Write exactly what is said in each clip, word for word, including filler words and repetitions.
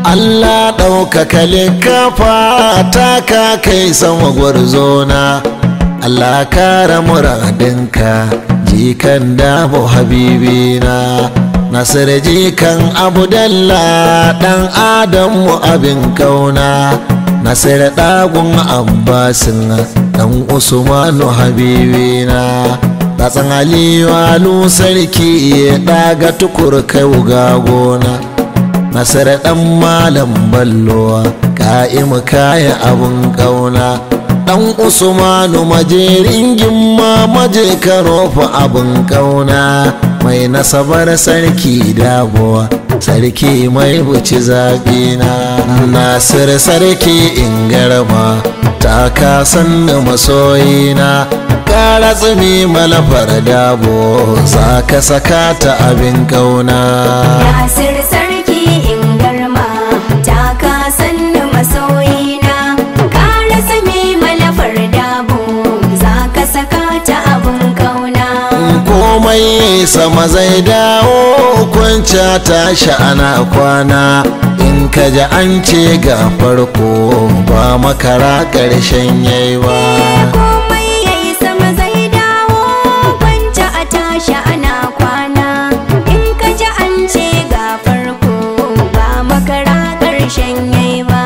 Allah ɗaukaka likafa ta ka kai sama gwarzona. Allah kara muradinka jikan dabo habibina. Nasir jikan Abdallah ɗan Adamu abin kauna. Nasir ɗagun Abbasin ɗan Usmanu habibina. Datsan Aliyu Alu sarki ɗaga tukur kai ga gona. Nasir ɗan Malam Ballo ka'imu kaya abin kauna. Ɗan Usmanu majerin gimma maje karofa abin kauna. Mai nasabar sarki dabuwa sarki mai buci zaɓina. Nasir sarki in garba ta kasan da masoyina. Kara tsumi malafar dabo za ka saka ta abin kauna. Nasir sarki in garma ta kasan da masoyina. Kara tsumi malafar dabo za ka saka ta abin kauna. Komai sama zai dawo kwanca tashi ana kwana. In ka ji an ce ga farko ba makara ƙarshen yayi ba. Komai yayi sama zai dawo kwanca a tashi ana kwana. In ka ji an ce ga farko ba makara ƙarshen yayi ba.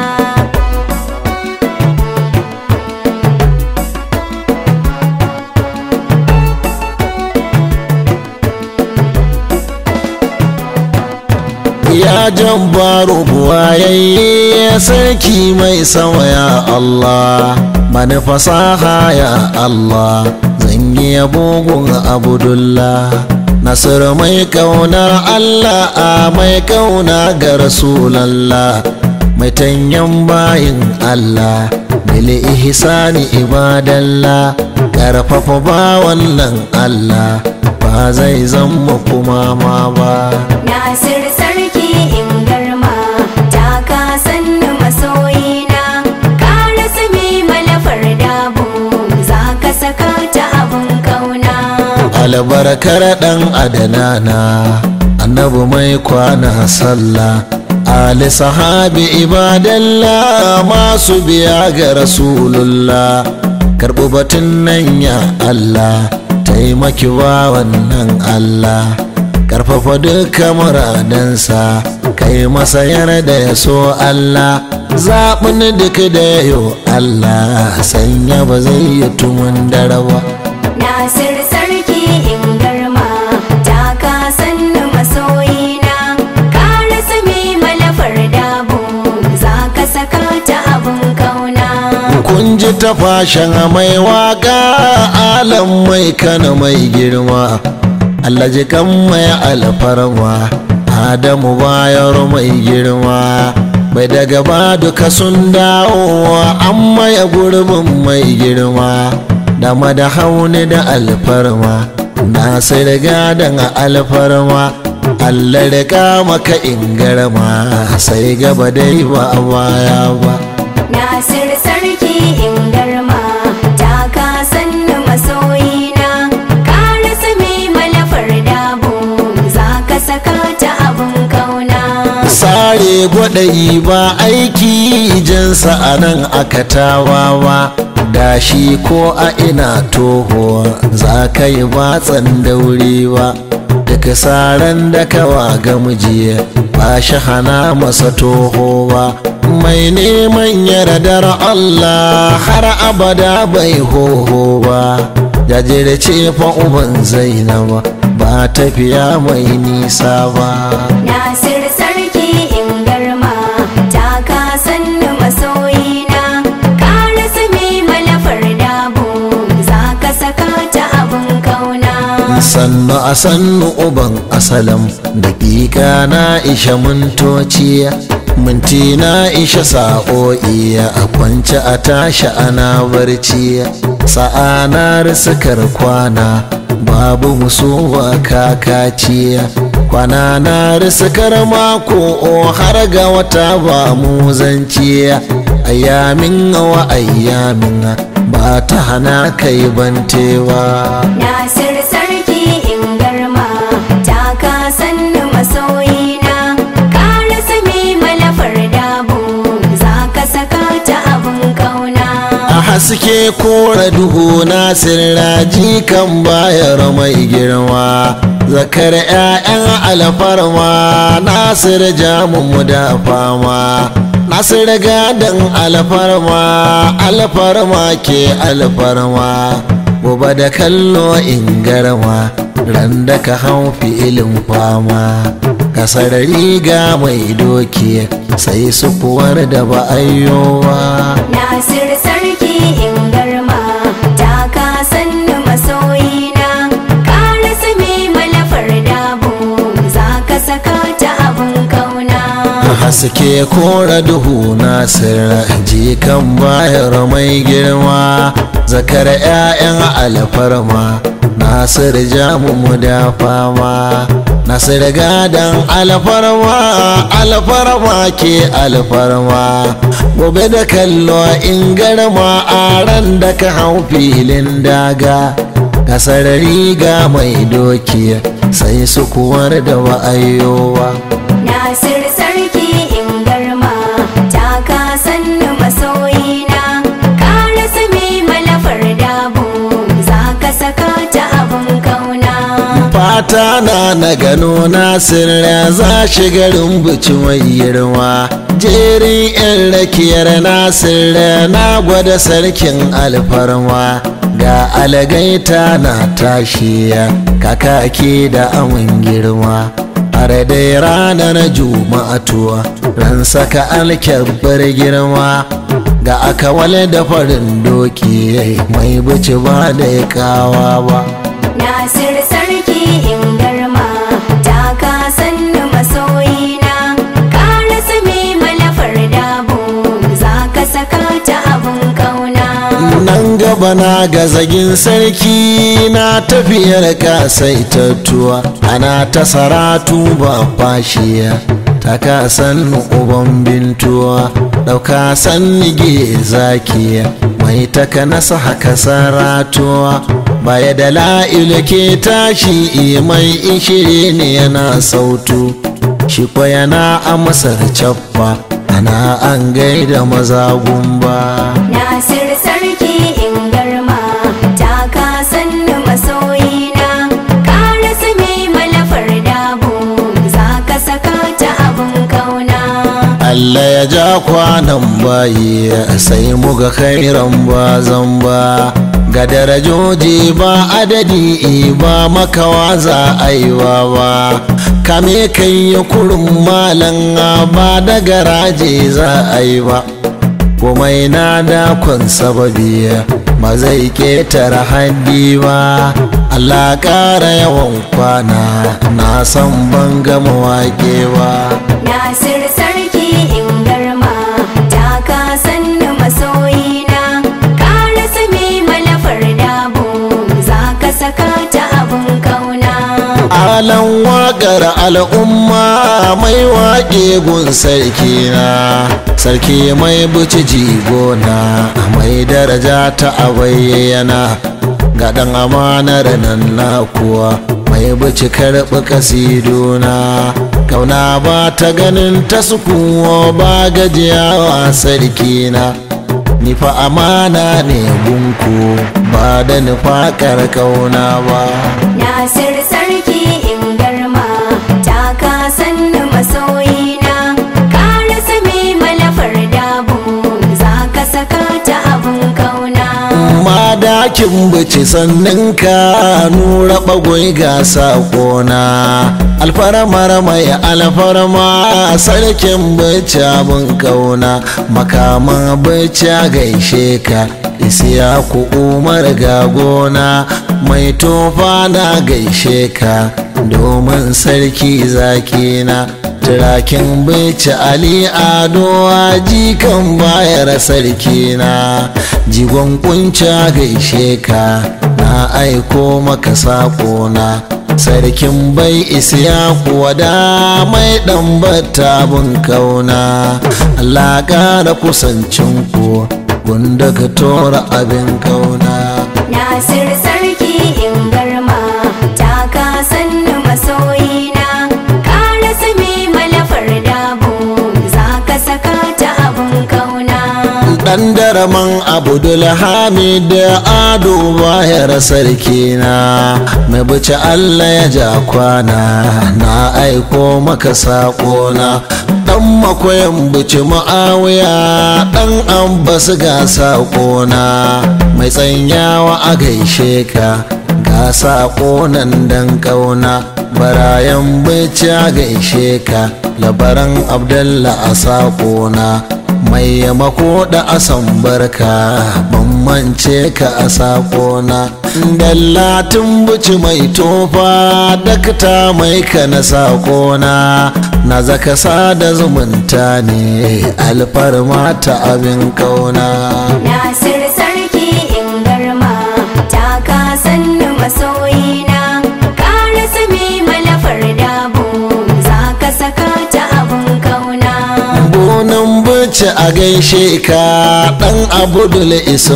Ya jabbaru buwayayye sarki mai sama ya Allah. Mani fasaha ya Allah zan yi bugun Abdullah. Nasir mai kaunar Allah a mai kauna ga Rasulallah. Mai tanyan bayin Allah bil ihsani ibadallah. Karfafa ba wannan Allah ba zai zama kuma ma ba. Nasir sarki in garma ta kasan da masoyina. Kara tsumi malafar dabo za ka saka ta abin kauna. Albarkar ɗan adanana annabi mai kwana sallah. Ali sahabi ibadallah masu biya ga Rasulullah. Karɓi batun nan ya Allah taimaki wa wannan Allah. Karfafa duka muradansa kai masa yarda ya so Allah. Zaɓin duka da yayo Allah sanya ba zai yi tumun darawa. Nasir sarki in garma ta kasan da masoyina. Kara tsumi malafar dabo za ka saka ta abin kauna. Kun ji ta fashin mai waka alam mai kana mai girma. Allah ji kan mai alfarma Adamu bayar mai girma. Bai daga ba duka sun dawowa amma ya gurbin mai girma. Da madahauni da alfarma Nasir gadon alfarma. Allah rika maka in garma sai gaba dai ba a baya ba. Nasir sarki in garma ta kasan da masoyina. Kara tsumi malafar dabo za ka saka ta abin kauna. Sare gwadayi ba aiki jinsa a nan aka tawawa. Da shi ko a ina toho za ka yi batsan daurewa. Daga saran da kawa ga miji ba shi hana masa toho ba. Mai neman yardar Allah har abada bai hoho ba. Jajirce fa uban Zainaba ba tafiya mai nisa ba. Nasir sarki in garma ta kasan da masoyina. Kara tsumi malafar dabo za ka saka ta abin kauna. Sannu a sannu uban asalam dakika na isha mintoci. Minti na isha sa'o'i a kwance a tashi ana barci. Sa'a na risakar kwana babu musuwa kakaci. Kwana na risakar mako har ga wata ba mu zanci. Ayyamin wa ayyamin ba ta hana kai bantewa. Nasir sarki in garma ta kasan da masoyina. Kara tsumi malafar haske kora duhu nasir raji kan bayar mai girma zakar 'ya'yan alfarma nasir jamu da fama nasir gadon alfarma alfarma ke alfarma gobe da kallo in garma ran da ka hau filin fama kasar riga mai doki sai su kuwar da ba ayyowa Nasir sarki in garma ta ka sannu masoyina ka rasa me malafar dabo za ka saka ta abun kauna haske kora duhu nasir jikan bayar mai girma zakar 'ya'yan alfarma nasir jamu da fama nasir gadon alfarma alfarma ke alfarma gobe da kallo in garma a ran da ka hau filin daga kasar riga mai doki sai su kuwar da wa'ayyowa Nasir sarki in garma ta ka sannu masoyina ka rasa me malafar dabo za ka saka ta abun kauna fata na na gano nasir za shi garin buci mai girma jerin yan rakiyar nasir na gwada sarkin alfarma ga algaita na tashi kakaki da amin girma har dai ranar juma'atuwa ran saka alkyabbar girma ga akawale da farin doki mai buci ba da ya kawa ba Nasir sarki in garma ta ka sannu masoyina ka rasa me malafar dabo za ka saka ta abun kauna nan gaba na ga zagin sarki na tafiyar kasaitattuwa ana ta saratu ba fashiya ta ka sannu uban bintuwa ɗauka sannige zakiya mai taka nasa haka saratuwa baya da la'ilu ke tashi mai ishiri ne yana sautu shi kwa yana amsar cappa ana an gaida maza gumba Nasir sarki in garma ta ka sannu masoyina ka rasa me malafar dabo za ka saka ta abun kauna Allah ya ja kwanan bayi sai muga khairan ba zamba ga darajoji ba adadi ba makawa za aiwa ba kame kai ya kurin malan ba da garaje za a yi ba komai na dakon sababi ba zai ketara haddi ba Allah ƙara yawan kwana na san ban gama wake ba Nasir sarki in garma ta ka sannu masoyina ka rasa me malafar dabo za ka saka ta abun kauna alan waƙar al'umma mai waƙe gun sarki na sarki mai buci jigona mai daraja ta abayyana ga ɗan amanar nan na kuwa mai buci karɓi kasidona kauna ba ta ganin ta sukuwa ba gajiyawa sarki na nifa amana ne gunku ba da nufakar kauna ba Nasir sarki in garma ta ka sannu masoyina ka rasa me malafar dabo za ka saka ta abun kauna madakin bici sannan ka nura bagwai ga sakona alfaramar mai alfarma sarkin bici abin kauna makaman bici gaishe ka isiya ku umar ga gona mai tofa na gaishe ka domin sarki zakina turakin bici ali ado jikan bayar sarkina jigon kunca gaishe ka na aiko maka sakona sarkin bai isiya kuwa da mai dan battabun kauna Allah ƙara kusancin ku gunda ka tora abin kauna Nasir sarki in garma ta ka sannu masoyina ka rasa me malafar dabo za ka saka ta abun kauna ɗan daraman abdul hamid ado bayar sarkina mai buci allah ya ja kwana na aiko maka saƙona ɗan makoyan buci ma'awiya ɗan abbas ga saƙona mai tsanyawa a gaishe ka ga saƙonan dan ƙauna barayan bici a gaishe ka labaran abdallah a saƙona mai yamako da asan barka ban mance ka a saƙona dallatin buci mai tofa dakta mai ka na saƙona na zaka sada zumunta ne alfarma ta abin ƙauna. Nasir sarki in garma ta ka sannu masoyina ka rasu mai malafar dabo za ka saka ta abin ƙauna. Gonan buci a gaishe ka ɗan abdul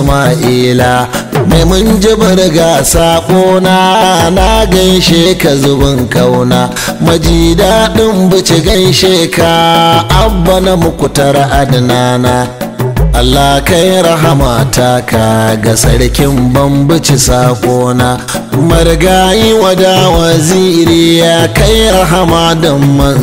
ismaila mai mun jibar ga saƙona na gaishe ka zubin kauna maji daɗin buci gaishe ka abba na mukutar adnana Allah kai rahama taka ga sarkin bambuci saƙona margayi wada waziri ya kai rahama don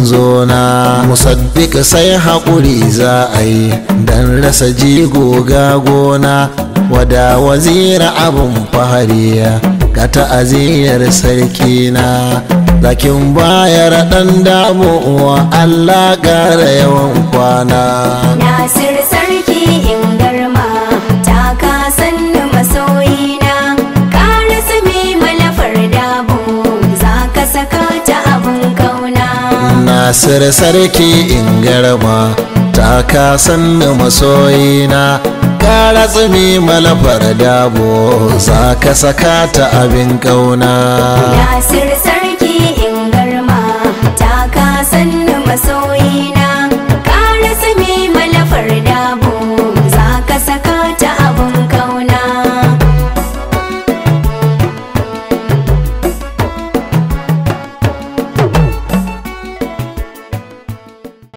manzona musaddiq sai haƙuri za a yi don rasa jigo ga gona wada wazira abun fahariya ga ta'aziyar sarkina zakin bayar ɗan damuwa Allah ƙara yawan kwana. Nasir sarki in garma ta ka sannu masoyina ka rasu mai malafar dabo za ka saka ta abin ƙauna. Nasir sarki in garma ta ka sannu masoyina ka rasu mai malafar dabo za ka saka ta abin ƙauna. Nasir sarki in garma ta ka sannu masoyina